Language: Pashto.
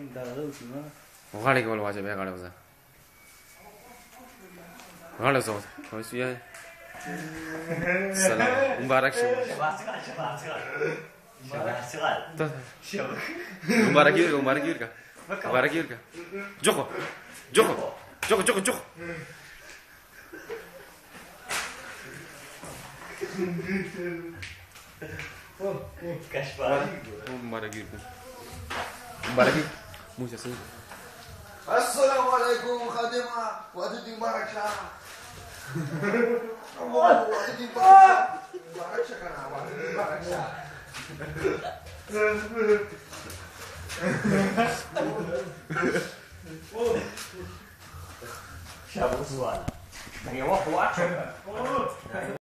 وغالي قول واجب يا غالي وزا غالي صوت كويس وياي السلام مبارك شو مبارك يركا مبارك يركا مبارك يركا جوكو جوكو جوكو جوكو جوكو مبارك يركا مبارك موسى سيد السلام عليكم خادمة وأدي مبارك شاه وأدي مبارك شاه كنا وأدي مبارك شاه شابو سؤال.